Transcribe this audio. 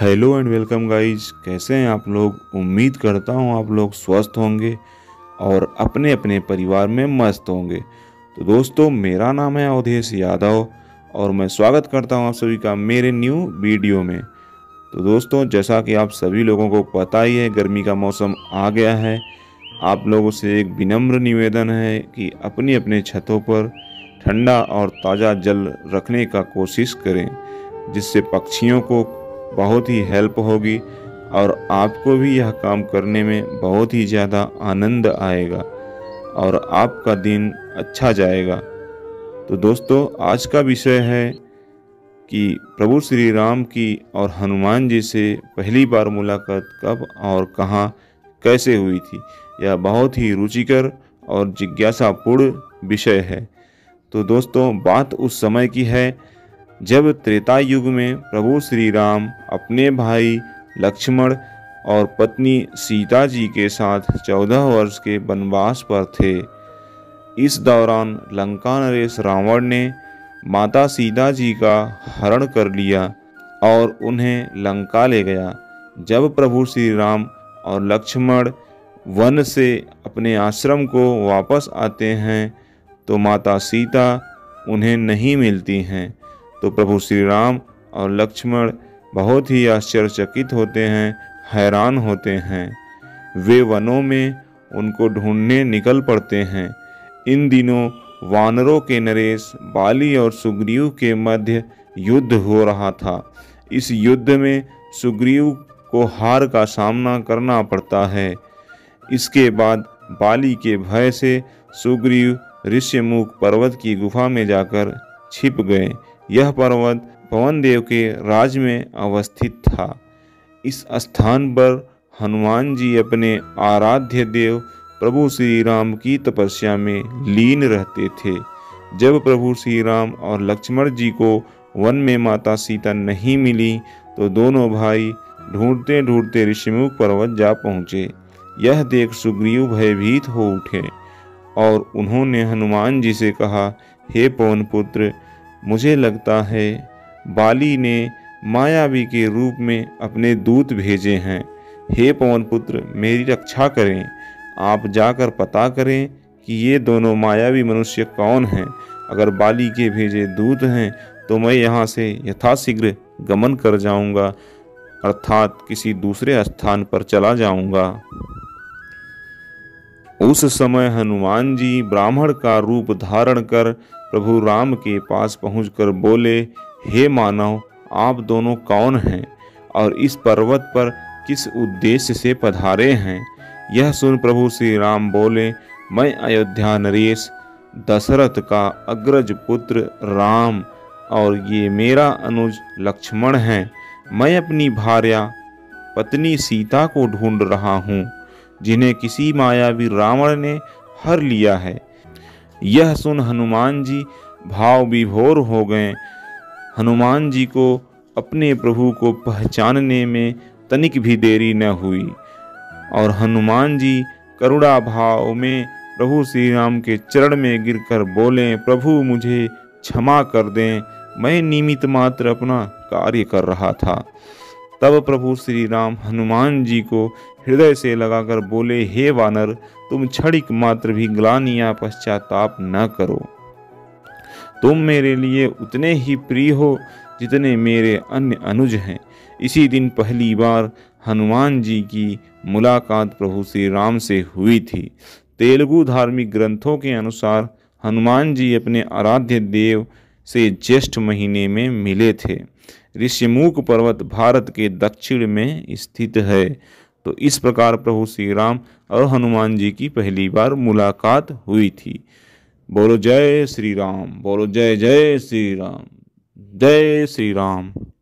Hello and welcome guys. कैसे हैं आप लोग? उम्मीद करता हूं आप लोग स्वस्थ होंगे और अपने अपने परिवार में मस्त होंगे। तो दोस्तों, मेरा नाम है अवधेश यादव और मैं स्वागत करता हूं आप सभी का मेरे न्यू वीडियो में। तो दोस्तों, जैसा कि आप सभी लोगों को पता ही है, गर्मी का मौसम आ गया है। आप लोगों से एक विनम्र निवेदन है कि अपनी अपने छतों पर ठंडा और ताज़ा जल रखने का कोशिश करें, जिससे पक्षियों को बहुत ही हेल्प होगी और आपको भी यह काम करने में बहुत ही ज़्यादा आनंद आएगा और आपका दिन अच्छा जाएगा। तो दोस्तों, आज का विषय है कि प्रभु श्री राम की और हनुमान जी से पहली बार मुलाकात कब और कहाँ कैसे हुई थी। यह बहुत ही रुचिकर और जिज्ञासापूर्ण विषय है। तो दोस्तों, बात उस समय की है जब त्रेता युग में प्रभु श्री राम अपने भाई लक्ष्मण और पत्नी सीता जी के साथ 14 वर्ष के वनवास पर थे। इस दौरान लंका नरेश रावण ने माता सीता जी का हरण कर लिया और उन्हें लंका ले गया। जब प्रभु श्री राम और लक्ष्मण वन से अपने आश्रम को वापस आते हैं तो माता सीता उन्हें नहीं मिलती हैं। तो प्रभु श्री राम और लक्ष्मण बहुत ही आश्चर्यचकित होते हैं, हैरान होते हैं। वे वनों में उनको ढूंढने निकल पड़ते हैं। इन दिनों वानरों के नरेश बाली और सुग्रीव के मध्य युद्ध हो रहा था। इस युद्ध में सुग्रीव को हार का सामना करना पड़ता है। इसके बाद बाली के भय से सुग्रीव ऋष्यमुख पर्वत की गुफा में जाकर छिप गए। यह पर्वत पवन देव के राज में अवस्थित था। इस स्थान पर हनुमान जी अपने आराध्य देव प्रभु श्री राम की तपस्या में लीन रहते थे। जब प्रभु श्री राम और लक्ष्मण जी को वन में माता सीता नहीं मिली तो दोनों भाई ढूंढते ढूंढते ऋषिमुख पर्वत जा पहुँचे। यह देख सुग्रीव भयभीत हो उठे और उन्होंने हनुमान जी से कहा, हे पवन पुत्र, मुझे लगता है बाली ने मायावी के रूप में अपने दूत भेजे हैं। हे पवन पुत्र, मेरी रक्षा करें। आप जाकर पता करें कि ये दोनों मायावी मनुष्य कौन हैं। अगर बाली के भेजे दूत हैं तो मैं यहाँ से यथाशीघ्र गमन कर जाऊँगा, अर्थात किसी दूसरे स्थान पर चला जाऊँगा। उस समय हनुमान जी ब्राह्मण का रूप धारण कर प्रभु राम के पास पहुंचकर बोले, हे मानव, आप दोनों कौन हैं और इस पर्वत पर किस उद्देश्य से पधारे हैं? यह सुन प्रभु श्री राम बोले, मैं अयोध्या नरेश दशरथ का अग्रज पुत्र राम और ये मेरा अनुज लक्ष्मण है। मैं अपनी भार्या पत्नी सीता को ढूंढ रहा हूँ, जिन्हें किसी मायावी रावण ने हर लिया है। यह सुन हनुमान जी भाव विभोर हो गए। हनुमान जी को अपने प्रभु को पहचानने में तनिक भी देरी न हुई और हनुमान जी करुणा भाव में प्रभु श्री राम के चरण में गिरकर बोले, प्रभु मुझे क्षमा कर दें, मैं निमित्त मात्र अपना कार्य कर रहा था। तब प्रभु श्री राम हनुमान जी को हृदय से लगाकर बोले, हे वानर, तुम क्षणिक मात्र भी ग्लानि या पश्चाताप न करो। तुम मेरे लिए उतने ही प्रिय हो जितने मेरे अन्य अनुज हैं। इसी दिन पहली बार हनुमान जी की मुलाकात प्रभु श्री राम से हुई थी। तेलुगु धार्मिक ग्रंथों के अनुसार हनुमान जी अपने आराध्य देव से ज्येष्ठ महीने में मिले थे। ऋष्यमुख पर्वत भारत के दक्षिण में स्थित है। तो इस प्रकार प्रभु श्री राम और हनुमान जी की पहली बार मुलाकात हुई थी। बोलो जय श्री राम, बोलो जय जय श्री राम, जय श्री राम।